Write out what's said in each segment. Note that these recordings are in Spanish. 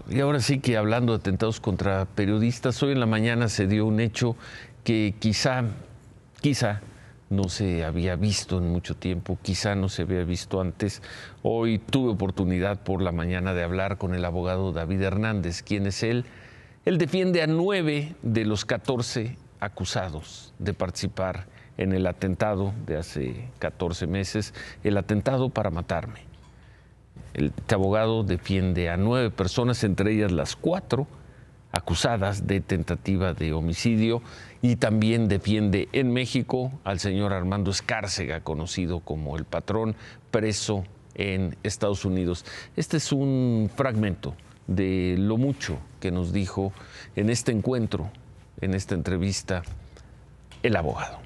Y ahora sí que hablando de atentados contra periodistas, hoy en la mañana se dio un hecho que quizá no se había visto en mucho tiempo, quizá no se había visto antes. Hoy tuve oportunidad por la mañana de hablar con el abogado David Hernández. ¿Quién es él? Él defiende a 9 de los 14 acusados de participar en el atentado de hace 14 meses, el atentado para matarme. Este abogado defiende a 9 personas, entre ellas las 4 acusadas de tentativa de homicidio, y también defiende en México al señor Armando Escárcega, conocido como el Patrón, preso en Estados Unidos. Este es un fragmento de lo mucho que nos dijo en este encuentro, en esta entrevista, el abogado.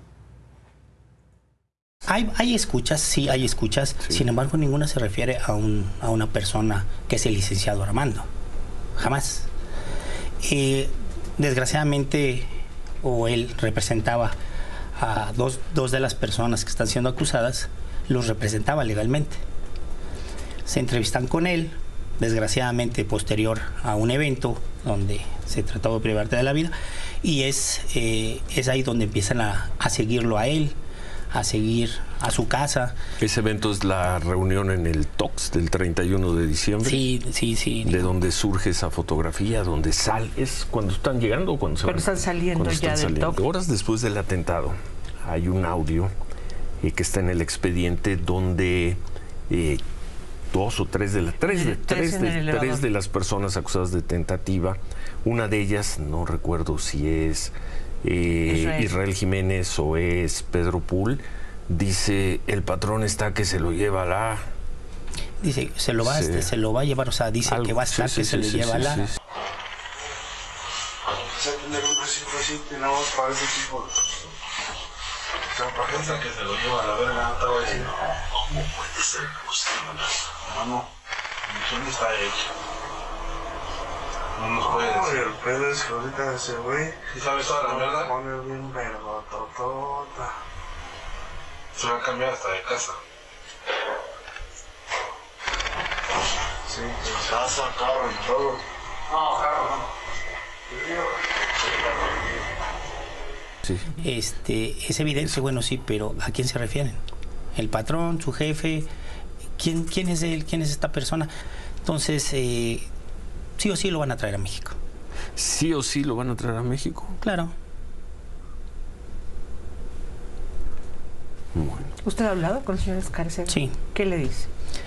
Hay escuchas, sí hay escuchas, sí. Sin embargo ninguna se refiere a una persona que es el licenciado Armando, jamás. Desgraciadamente, o él representaba a dos de las personas que están siendo acusadas, los representaba legalmente. Se entrevistan con él, desgraciadamente posterior a un evento donde se trató de privarte de la vida, y es ahí donde empiezan a seguirlo a él, a seguir a su casa. Ese evento es la reunión en el TOX del 31 de diciembre. Sí. De donde surge esa fotografía, donde sale. ¿Es cuando están llegando o cuando se van? Cuando están saliendo ya del TOX. Horas después del atentado hay un audio que está en el expediente donde 2 o 3 de las personas acusadas de tentativa, una de ellas, no recuerdo si es Israel Jiménez o es Pedro Pool, dice: el patrón está que se lo lleva la... Dice, se lo va a llevar, o sea, dice algo, que va a estar que se lo lleva la... Empecé a tener un besito así, tenemos para ese tipo de... Piensa que se lo lleva a la verga, no te voy a decir. ¿Cómo puede ser? No, mi sueño está hecho. No nos puede decir. El pedo es que ahorita ese güey... ¿Y sabes toda la verdad? Pone bien vergototota. Se va a cambiar hasta de casa. Sí, casa, carro y todo. No, carro no. Sí. Es evidente, bueno, sí, pero ¿a quién se refieren? El patrón, su jefe, ¿quién es él? ¿Quién es esta persona? Entonces, sí o sí lo van a traer a México. ¿Sí o sí lo van a traer a México? Claro. Bueno. ¿Usted ha hablado con el señor Escárcega? Sí. ¿Qué le dice?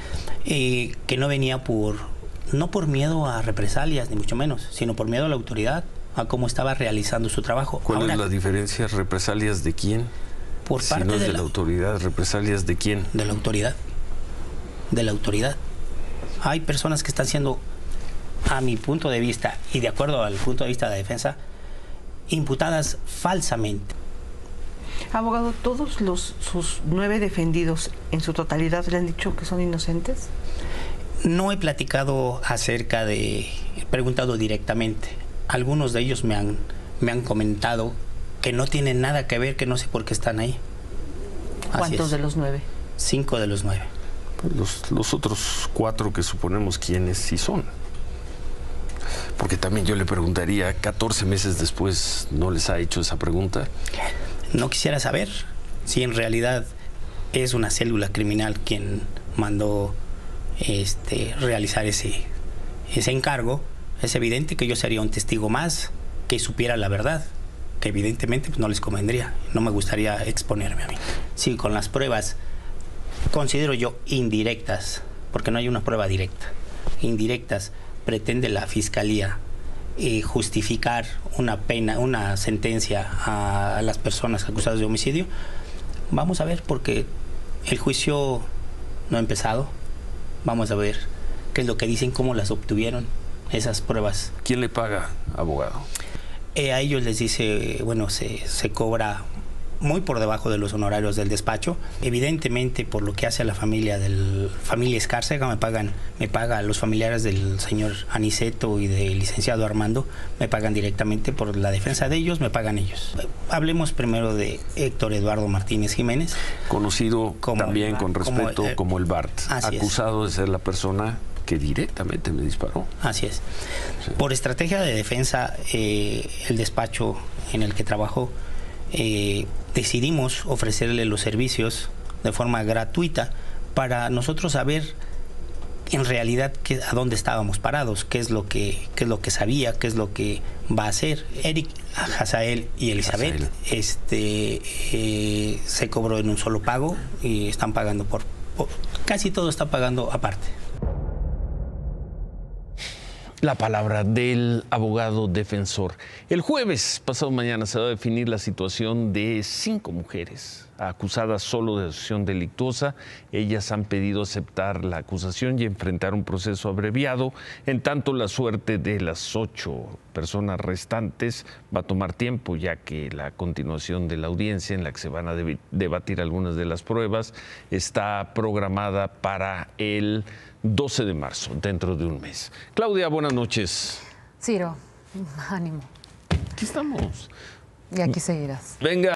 Que no venía no por miedo a represalias, ni mucho menos, sino por miedo a la autoridad, a cómo estaba realizando su trabajo. ¿Cuál es la diferencia? ¿Represalias de quién? Por parte si no es de la autoridad, ¿represalias de quién? De la autoridad. De la autoridad. Hay personas que están siendo, a mi punto de vista, y de acuerdo al punto de vista de la defensa, imputadas falsamente. Abogado, ¿todos sus 9 defendidos en su totalidad le han dicho que son inocentes? No he platicado he preguntado directamente. Algunos de ellos me han comentado que no tienen nada que ver, que no sé por qué están ahí. ¿Cuántos de los 9? 5 de los 9. Los otros 4 que suponemos quiénes sí son. Porque también yo le preguntaría, 14 meses después, ¿no les ha hecho esa pregunta? No quisiera saber si en realidad es una célula criminal quien mandó realizar ese encargo. Es evidente que yo sería un testigo más que supiera la verdad, que evidentemente pues, no les convendría. No me gustaría exponerme a mí. Sí, con las pruebas, considero yo indirectas, porque no hay una prueba directa. Indirectas, pretende la Fiscalía justificar una pena, una sentencia a las personas acusadas de homicidio. Vamos a ver, porque el juicio no ha empezado. Vamos a ver qué es lo que dicen, cómo las obtuvieron esas pruebas. ¿Quién le paga, abogado? A ellos les dice, bueno, se cobra muy por debajo de los honorarios del despacho. Evidentemente, por lo que hace a la familia Escárcega, me paga a los familiares del señor Aniceto y del licenciado Armando, me pagan directamente por la defensa de ellos, me pagan ellos. Hablemos primero de Héctor Eduardo Martínez Jiménez. Conocido también con respeto como el Bart, acusado de ser la persona que directamente me disparó. Así es. Sí. Por estrategia de defensa, el despacho en el que trabajo, decidimos ofrecerle los servicios de forma gratuita para nosotros saber en realidad a dónde estábamos parados, qué es lo que sabía, qué es lo que va a hacer. Eric, Hazael y Elizabeth se cobró en un solo pago y están pagando por casi todo está pagando aparte. La palabra del abogado defensor. El jueves, pasado mañana, se va a definir la situación de 5 mujeres acusadas solo de asociación delictuosa. Ellas han pedido aceptar la acusación y enfrentar un proceso abreviado. En tanto, la suerte de las 8 personas restantes va a tomar tiempo, ya que la continuación de la audiencia en la que se van a debatir algunas de las pruebas está programada para el 12 de marzo, dentro de un mes. Claudia, buenas noches. Ciro, ánimo. Aquí estamos. Y aquí seguirás. Venga.